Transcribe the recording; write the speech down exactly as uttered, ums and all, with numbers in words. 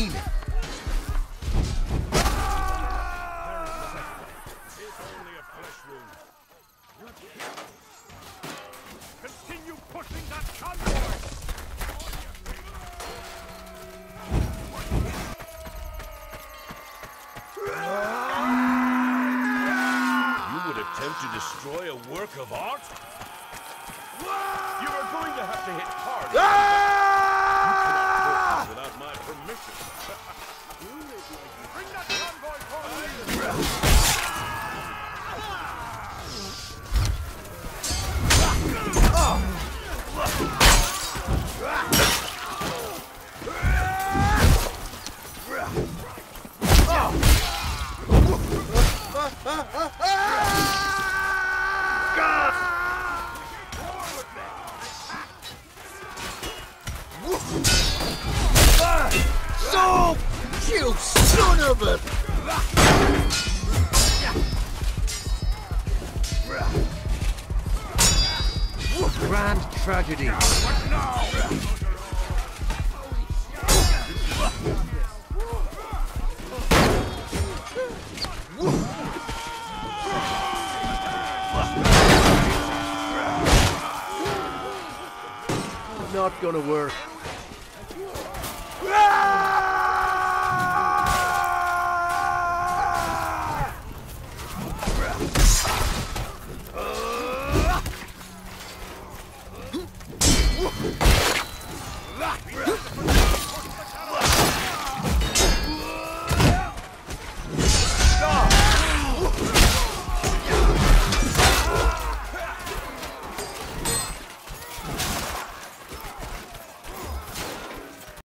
mean it. It's only a flesh wound. Continue pushing that convoy! You would attempt to destroy a work of art? You are going to have to hit hard. Ah! You cannot without my permission. Bring that convoy forward! So, you son of a... Grand tragedy. What now? Not gonna work.